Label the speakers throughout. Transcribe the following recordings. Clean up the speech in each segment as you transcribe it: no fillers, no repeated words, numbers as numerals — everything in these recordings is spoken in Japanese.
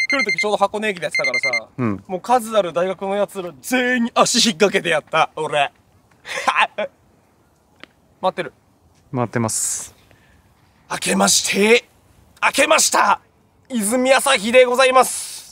Speaker 1: 来る時ちょうど箱根駅でやってたからさ、
Speaker 2: うん。
Speaker 1: もう数ある大学のやつら全員に足引っ掛けてやった、俺。待ってる。
Speaker 2: 回ってます。
Speaker 1: 明けました泉朝日でございます。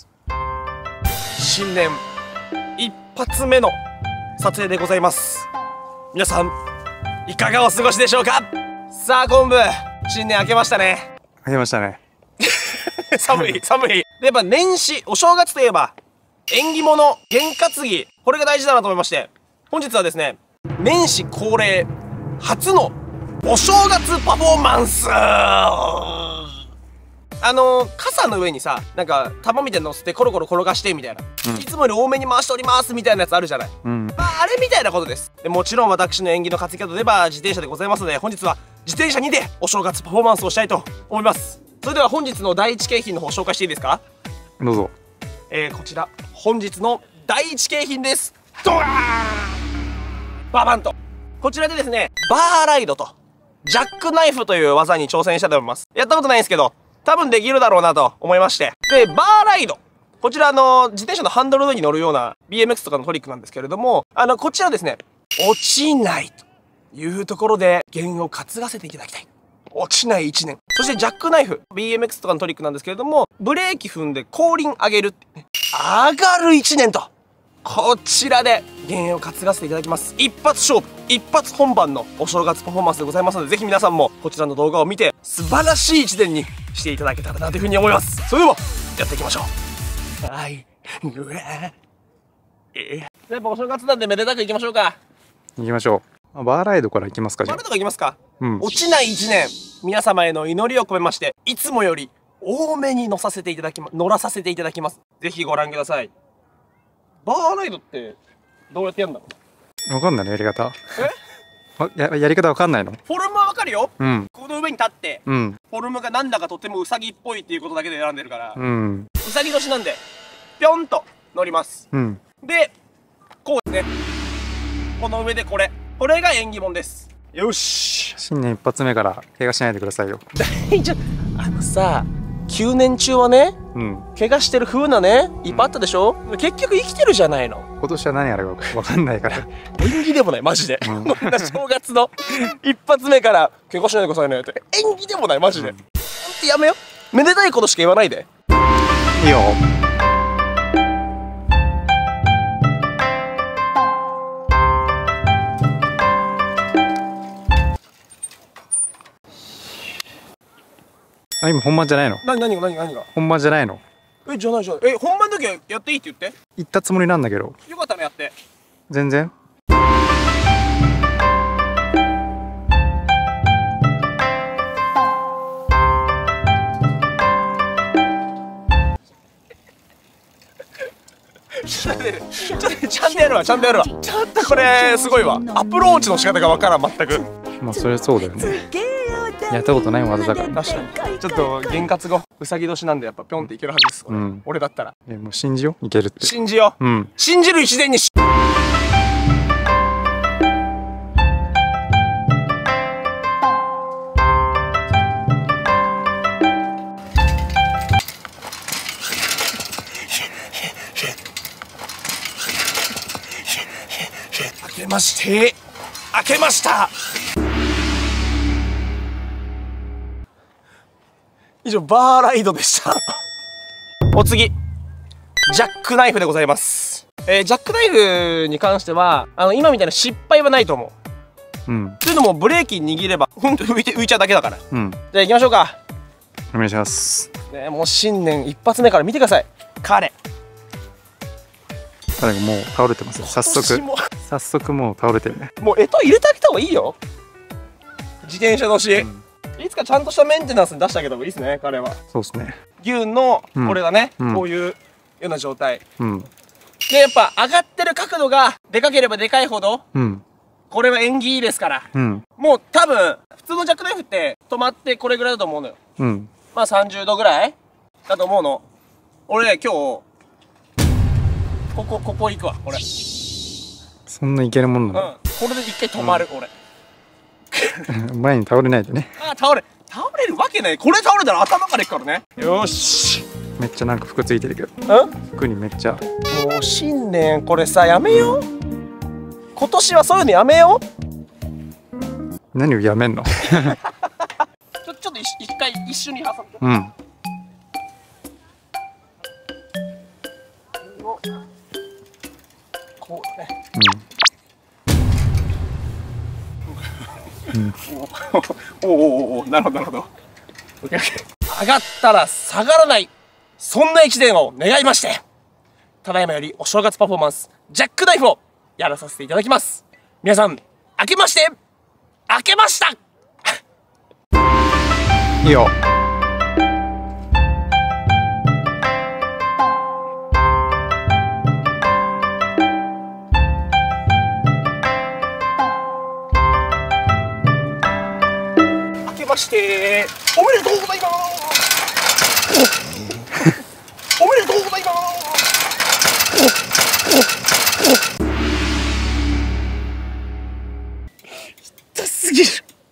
Speaker 1: 新年一発目の撮影でございます。皆さんいかがお過ごしでしょうか。さあ昆布、新年明けましたね。
Speaker 2: 明けましたね。
Speaker 1: 寒いで、やっぱ年始お正月といえば縁起物験担ぎ、これが大事だなと思いまして、本日はですね、年始恒例初のお正月パフォーマンス。傘の上にさ、なんか玉みたいなの乗せてコロコロ転がしてみたいな、いつもより多めに回しておりますみたいなやつあるじゃない。あれみたいなことです。でもちろん私の縁起の担ぎ方では自転車でございますので、本日は自転車にてお正月パフォーマンスをしたいと思います。それでは本日の第一景品の方紹介していいですか。
Speaker 2: どうぞ。
Speaker 1: こちら本日の第一景品です。ドワーンババンと、こちらでですね、バーライドとジャックナイフという技に挑戦したいと思います。やったことないんですけど多分できるだろうなと思いまして、でバーライド、こちら自転車のハンドルの上に乗るような BMX とかのトリックなんですけれども、こちらですね、落ちないというところで弦を担がせていただきたい。落ちない1年。そしてジャックナイフ BMX とかのトリックなんですけれども、ブレーキ踏んで後輪上げるってね、上がる1年と、こちらで弦を担がせていただきます。一発勝負、一発本番のお正月パフォーマンスでございますので、ぜひ皆さんもこちらの動画を見て素晴らしい1年にしていただけたらなというふうに思います。それではやっていきましょう。はい、やっぱお正月なんでめでたくいきましょうか。
Speaker 2: 行きましょう。バーライドから行きますか。じゃあ
Speaker 1: バーライドからいきますか。
Speaker 2: うん。
Speaker 1: 落ちない1年、皆様への祈りを込めまして、いつもより多めに乗らさせていただきます。ぜひご覧ください。バーライドってどうやってやるんだろう。
Speaker 2: わかんないのやり方。やり方わかんないの。
Speaker 1: フォルムはわかるよ。
Speaker 2: うん。
Speaker 1: この上に立って、
Speaker 2: うん。
Speaker 1: フォルムがなんだかとてもウサギっぽいっていうことだけで選んでるから、
Speaker 2: うん。
Speaker 1: ウサギ年なんでぴょんと乗ります。
Speaker 2: うん。
Speaker 1: でこうですね、この上でこれが縁起物です。よし、
Speaker 2: 新年一発目から怪我しないでくださいよ。
Speaker 1: 大丈夫。さ、9年中はね、
Speaker 2: うん。
Speaker 1: 怪我してる風なね、いっぱいあったでしょ。結局生きてるじゃないの。
Speaker 2: 今年は何あれかわかんないから。
Speaker 1: 縁起でもない、マジで。
Speaker 2: うん
Speaker 1: こんな正月の一発目から怪我しないでくださいねって縁起でもない、マジで。ほんとやめよ。めでたいことしか言わないで。
Speaker 2: いいよ。あ、今本番じゃないの。
Speaker 1: 何が
Speaker 2: 本番じゃないの。
Speaker 1: じゃない。本番の時はやっていいって言って。
Speaker 2: 行ったつもりなんだけど。
Speaker 1: よかったらやって。
Speaker 2: 全然。
Speaker 1: ちゃんとやるわ。ちょっとこれすごいわ。アプローチの仕方がわからん、全く。
Speaker 2: まあそれそうだよね。やったことない技だから。
Speaker 1: 確かに。ちょっと験担ごう。うさぎ年なんでやっぱぴょんっていけるはずです。俺だったら。
Speaker 2: もう信じよう。いけるって。
Speaker 1: 信じよう。信じる一年にし。明けました。以上バーライドでした。お次、ジャックナイフでございます。ジャックナイフに関しては今みたいな失敗はないと思う。というのもブレーキ握ればふんと浮いちゃうだけだから。じゃあ行きましょうか。
Speaker 2: お願いします。
Speaker 1: もう新年一発目から見てください。彼
Speaker 2: がもう倒れてますよ。早速もう倒れてるね。
Speaker 1: もう干支入れてあげた方がいいよ。自転車のし、いつかちゃんとしたメンテナンスに出してあげた方がいいですね、彼は。そうですね。牛のこれがね、こういうような状態。でやっぱ上がってる角度がでかければでかいほど、これは縁起いいですから。もう多分普通のジャックナイフって止まってこれぐらいだと思うのよ。まあ30度ぐらいだと思うの。俺今日ここ行くわ。これ
Speaker 2: そんないけるもんなの。
Speaker 1: これで一回止まる。俺
Speaker 2: 前に倒れないでね。
Speaker 1: 倒れるわけない。これ倒れたら頭からいくからね。よし、
Speaker 2: めっちゃなんか服ついてるけど。服にめっちゃ。
Speaker 1: もう新年これさやめよう。今年はそういうのやめよう。
Speaker 2: 何をやめんの？
Speaker 1: ちょっと一回一緒に挟んで。
Speaker 2: うん。
Speaker 1: こうね。
Speaker 2: うん。
Speaker 1: お、なるほどなるほど。上がったら下がらない、そんな一年を願いまして、ただいまよりお正月パフォーマンスジャックナイフをやらさせていただきます。皆さん明けまして明けました。
Speaker 2: いいよ。
Speaker 1: 明けましておめでとうございます。おめでとうございます。痛すぎる。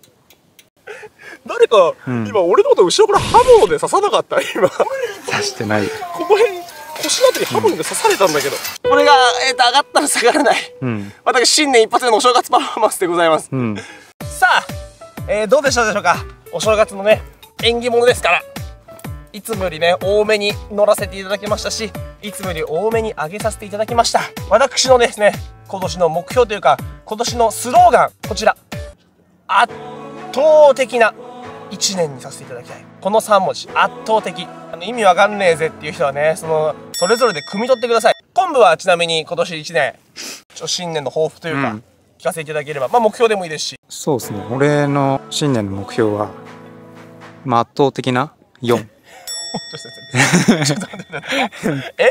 Speaker 1: 誰か、今俺のこと後ろから刃物で刺さなかった？今
Speaker 2: 刺してない。
Speaker 1: この辺腰のあたり刃物で刺されたんだけど、これが上がったら下がらない、私新年一発目のお正月パフォーマンスでございます。さあ、どうでしたでしょうか。お正月のね縁起物ですから、いつもよりね多めに乗らせていただきましたし、いつもより多めに上げさせていただきました。私のですね今年の目標というか今年のスローガン、こちら、圧倒的な1年にさせていただきたい。この3文字、圧倒的。意味わかんねえぜっていう人はね、それぞれで汲み取ってください。昆布はちなみに今年1年新年の抱負というか、聞かせていただければ、まあ目標でもいいですし。
Speaker 2: そうですね、俺の新年の目標は、まあ、圧倒的な4。
Speaker 1: ちょっと待って。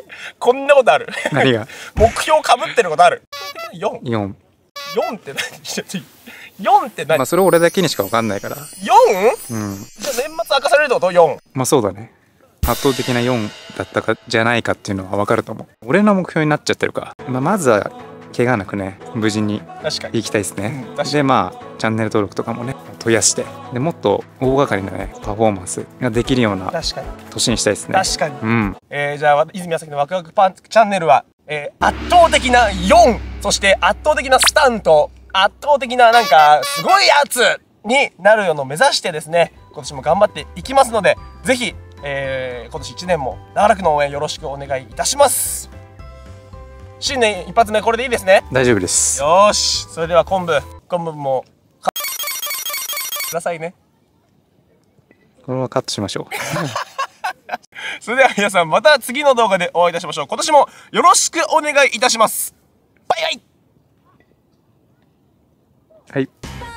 Speaker 1: こんなことある？
Speaker 2: 何が？
Speaker 1: 目標かぶってることある？4。4って何？4って何？
Speaker 2: まあそれ俺だけにしか分かんないから。 4？
Speaker 1: じゃあ年末明かされるってこと？ 4。
Speaker 2: まあそうだね。圧倒的な4だったかじゃないかっていうのは分かると思う。俺の目標になっちゃってるか。まずは怪我なくね、無事に行きたいですね。でまあチャンネル登録とかもね増やして、でもっと大掛かりなねパフォーマンスができるような年にしたいですね。
Speaker 1: 確かに。じゃあ泉谷のワクワクパンチャンネルは、圧倒的な4、そして圧倒的なスタント、圧倒的ななんかすごいやつになるのを目指してですね、今年も頑張っていきますので、ぜひ、今年1年も長らくの応援よろしくお願いいたします。新年一発目これでいいですね。
Speaker 2: 大丈夫です。
Speaker 1: よーし、それでは昆布もくださいね。
Speaker 2: このままカットしましょう。
Speaker 1: それでは皆さんまた次の動画でお会いいたしましょう。今年もよろしくお願いいたします。バイバイ。
Speaker 2: はい。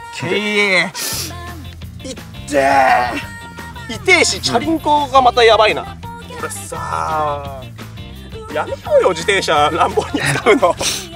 Speaker 1: いってー。痛えし、チャリンコがまたやばいな。これさー、やめようよ自転車乱暴に使うの。